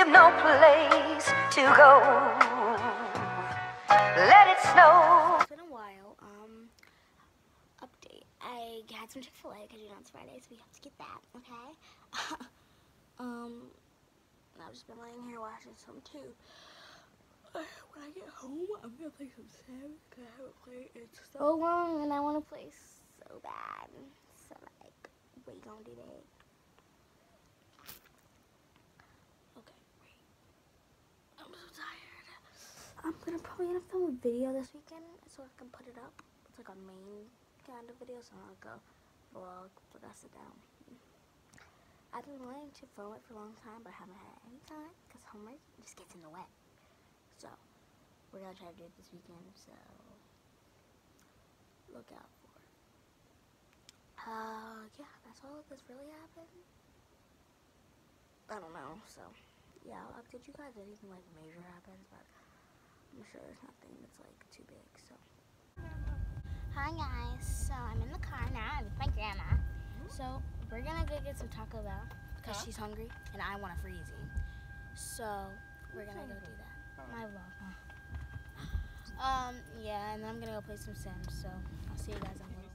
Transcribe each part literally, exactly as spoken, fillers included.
we've no place to go. Let it snow. It's been a while. Um, update. I had some Chick-fil-A because you know it's Friday, so we have to get that. Okay. um, I've just been laying here watching some too. When I get home, I'm gonna play some Sims because I haven't played in so long, and I want to play so bad. So like, we gonna do that? Okay, wait. I'm so tired. I'm gonna probably gonna film a video this weekend so I can put it up. It's like a main kind of video, so not like a vlog. But I sit down. I've been wanting to film it for a long time, but I haven't had any time because homework just gets in the way. So we're gonna try to do it this weekend. So look out for it. Uh, yeah, that's all that's really happened. I don't know. So yeah, I'll update you guys if anything like major happens, but I'm sure there's nothing that's like too big. So hi guys. So I'm in the car now. I'm with my grandma. So we're gonna go get some Taco Bell because huh? she's hungry and I want a freezy. So we're gonna go do that. My vlog, huh? Um, yeah, and then I'm gonna go play some Sims. So I'll see you guys in a little.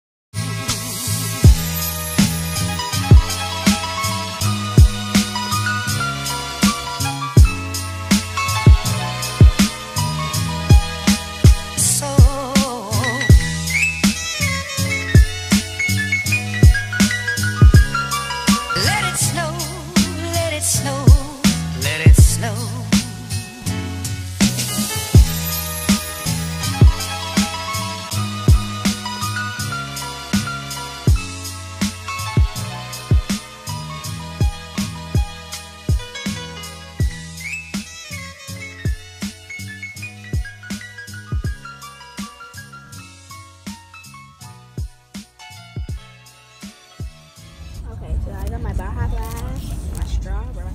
Okay, so I got my Baja Blast, my straw, bro.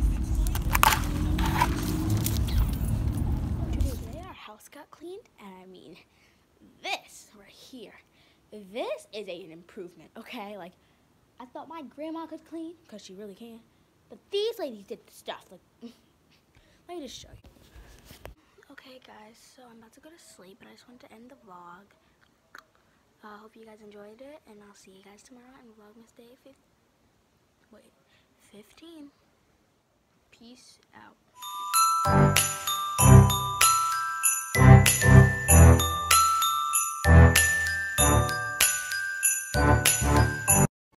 Today our house got cleaned, and I mean, this right here, this is a, an improvement, okay? Like, I thought my grandma could clean, because she really can, but these ladies did the stuff. Like, let me just show you. Okay, guys, so I'm about to go to sleep, but I just wanted to end the vlog. I uh, hope you guys enjoyed it, and I'll see you guys tomorrow in Vlogmas Day fifteen. Wait, fifteen. Peace out.